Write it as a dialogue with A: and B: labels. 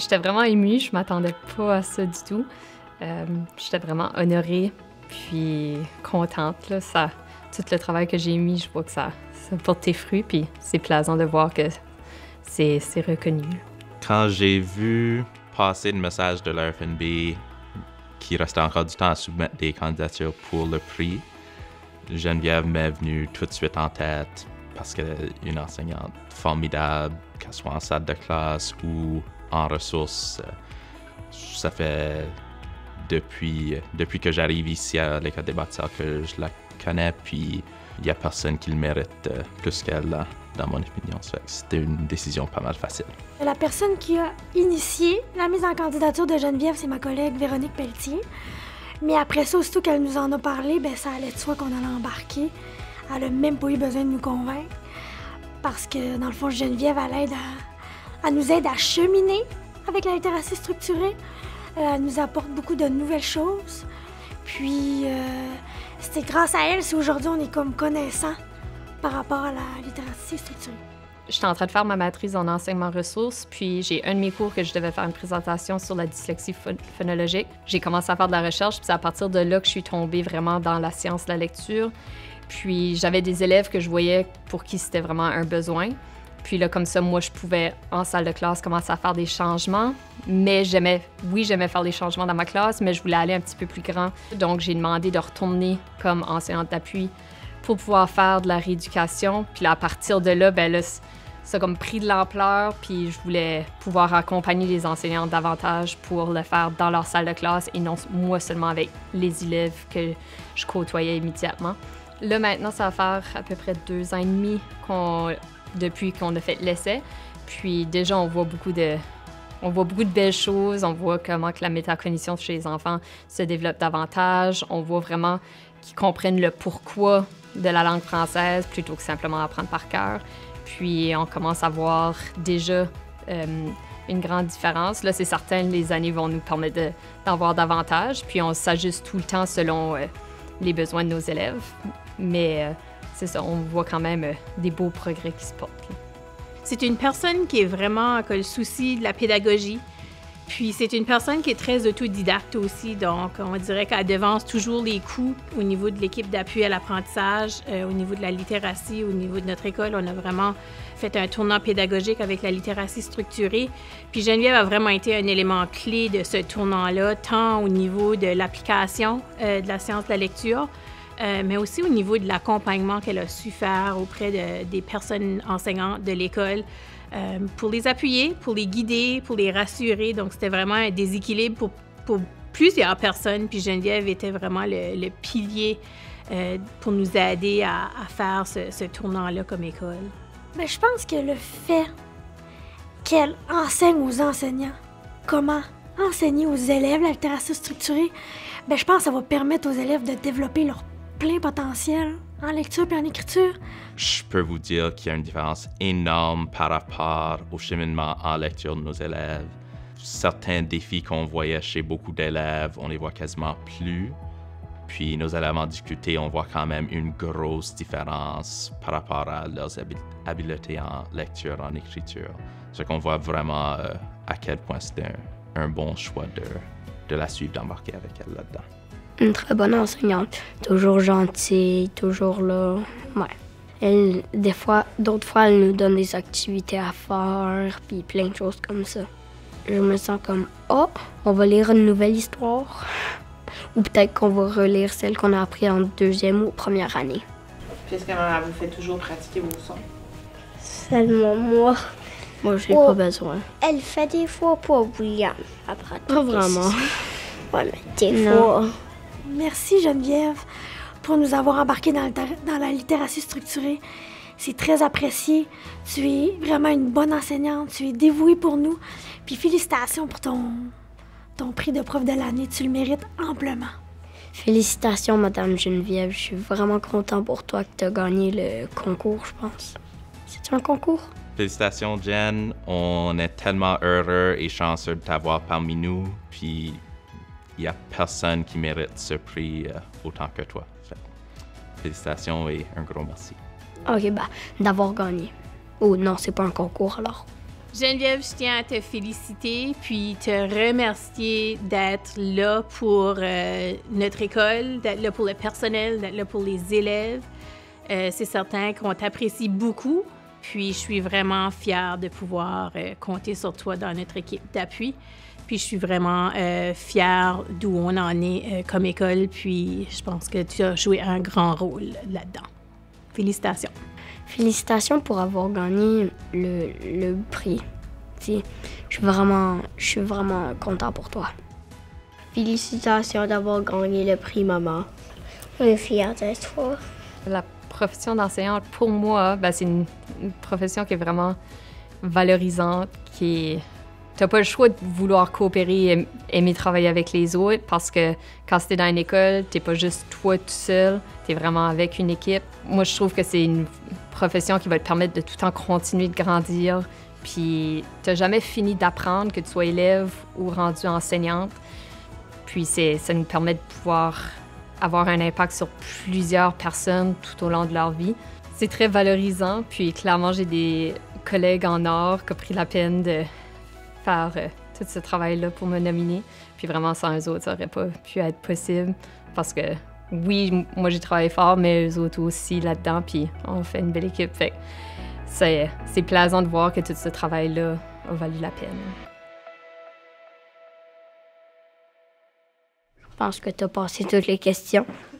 A: J'étais vraiment émue, je m'attendais pas à ça du tout. J'étais vraiment honorée, puis contente. Là, tout le travail que j'ai mis, je vois que ça porte tes fruits, puis c'est plaisant de voir que c'est reconnu.
B: Quand j'ai vu passer le message de l'RFNB qu'il restait encore du temps à soumettre des candidatures pour le prix, Geneviève m'est venue tout de suite en tête parce qu'elle est une enseignante formidable, qu'elle soit en salle de classe ou en ressources. Ça fait depuis que j'arrive ici à l'École des bâtisseurs que je la connais, puis il n'y a personne qui le mérite plus qu'elle, dans mon opinion. C'était une décision pas mal facile.
C: La personne qui a initié la mise en candidature de Geneviève, c'est ma collègue Véronique Pelletier. Mais après ça, aussitôt qu'elle nous en a parlé, ça allait de soi qu'on allait embarquer. Elle n'a même pas eu besoin de nous convaincre. Parce que, dans le fond, Geneviève, elle nous aide à cheminer avec la littératie structurée. Elle nous apporte beaucoup de nouvelles choses. Puis, c'est grâce à elle si aujourd'hui on est comme connaissant par rapport à la littératie structurée.
A: J'étais en train de faire ma maîtrise en enseignement ressources, puis j'ai un de mes cours que je devais faire une présentation sur la dyslexie phonologique. J'ai commencé à faire de la recherche, puis c'est à partir de là que je suis tombée vraiment dans la science de la lecture. Puis j'avais des élèves que je voyais pour qui c'était vraiment un besoin. Puis là, comme ça, moi, je pouvais, en salle de classe, commencer à faire des changements. Mais j'aimais faire des changements dans ma classe, mais je voulais aller un petit peu plus grand. Donc, j'ai demandé de retourner comme enseignante d'appui pour pouvoir faire de la rééducation. Puis là, à partir de là, ça a comme pris de l'ampleur, puis je voulais pouvoir accompagner les enseignants davantage pour le faire dans leur salle de classe et non moi seulement avec les élèves que je côtoyais immédiatement. Là, maintenant, ça va faire à peu près 2 ans et demi depuis qu'on a fait l'essai. Puis déjà, on voit beaucoup de belles choses. On voit comment que la métacognition chez les enfants se développe davantage. On voit vraiment qu'ils comprennent le pourquoi de la langue française plutôt que simplement apprendre par cœur. Puis on commence à voir déjà une grande différence. Là, c'est certain, les années vont nous permettre d'en voir davantage. Puis on s'ajuste tout le temps selon les besoins de nos élèves. Mais c'est ça, on voit quand même des beaux progrès qui se portent. Là.
D: C'est une personne qui est vraiment qui a le souci de la pédagogie. Puis c'est une personne qui est très autodidacte aussi, donc on dirait qu'elle devance toujours les coûts au niveau de l'équipe d'appui à l'apprentissage, au niveau de la littératie, au niveau de notre école. On a vraiment fait un tournant pédagogique avec la littératie structurée. Puis Geneviève a vraiment été un élément clé de ce tournant-là, tant au niveau de l'application de la science de la lecture, mais aussi au niveau de l'accompagnement qu'elle a su faire auprès des personnes enseignantes de l'école. Pour les appuyer, pour les guider, pour les rassurer. Donc, c'était vraiment un déséquilibre pour plusieurs personnes. Puis Geneviève était vraiment le pilier pour nous aider à faire ce tournant-là comme école.
C: Mais je pense que le fait qu'elle enseigne aux enseignants comment enseigner aux élèves la littératie structurée, je pense que ça va permettre aux élèves de développer leur plein potentiel en lecture et en écriture.
B: Je peux vous dire qu'il y a une différence énorme par rapport au cheminement en lecture de nos élèves. Certains défis qu'on voyait chez beaucoup d'élèves, on les voit quasiment plus. Puis nos élèves en difficulté, on voit quand même une grosse différence par rapport à leurs habiletés en lecture, en écriture. C'est qu'on voit vraiment à quel point c'était un bon choix de la suivre, d'embarquer avec elle là-dedans.
E: Une très bonne enseignante, toujours gentille, toujours là. Ouais. D'autres fois, elle nous donne des activités à faire, puis plein de choses comme ça. Je me sens comme, on va lire une nouvelle histoire. Ou peut-être qu'on va relire celle qu'on a appris en 2e ou première année.
F: Puis est-ce que maman vous fait toujours pratiquer vos sons?
E: Seulement moi. Moi, j'ai pas besoin.
G: Elle fait des fois pour William.
E: Pas vraiment.
G: Ouais, mais des fois.
C: Merci Geneviève pour nous avoir embarqués dans la littératie structurée. C'est très apprécié. Tu es vraiment une bonne enseignante. Tu es dévouée pour nous. Puis félicitations pour ton prix de prof de l'année. Tu le mérites amplement.
E: Félicitations, Madame Geneviève. Je suis vraiment content pour toi que tu as gagné le concours, je pense. C'est un concours?
B: Félicitations, Jen. On est tellement heureux et chanceux de t'avoir parmi nous. Puis il n'y a personne qui mérite ce prix autant que toi. Félicitations et un gros merci.
E: OK, d'avoir gagné. Oh non, c'est pas un concours alors.
D: Geneviève, je tiens à te féliciter puis te remercier d'être là pour notre école, d'être là pour le personnel, d'être là pour les élèves. C'est certain qu'on t'apprécie beaucoup, puis je suis vraiment fière de pouvoir compter sur toi dans notre équipe d'appui. Puis je suis vraiment fière d'où on en est comme école, puis je pense que tu as joué un grand rôle là-dedans. Félicitations.
E: Félicitations pour avoir gagné le prix. Je suis vraiment content pour toi.
G: Félicitations d'avoir gagné le prix, maman. On est fiers de toi.
A: La profession d'enseignante, pour moi, c'est une profession qui est vraiment valorisante, qui est... T'as pas le choix de vouloir coopérer, aimer travailler avec les autres, parce que quand t'es dans une école, t'es pas juste toi tout seul, t'es vraiment avec une équipe. Moi, je trouve que c'est une profession qui va te permettre de tout le temps continuer de grandir, puis t'as jamais fini d'apprendre, que tu sois élève ou rendu enseignante. Puis ça nous permet de pouvoir avoir un impact sur plusieurs personnes tout au long de leur vie. C'est très valorisant, puis clairement, j'ai des collègues en or qui ont pris la peine de faire tout ce travail-là pour me nominer. Puis vraiment, sans eux autres, ça n'aurait pas pu être possible. Parce que, oui, moi, j'ai travaillé fort, mais eux autres aussi là-dedans. Puis on fait une belle équipe. Fait que c'est plaisant de voir que tout ce travail-là a valu la peine.
E: Je pense que tu as passé toutes les questions.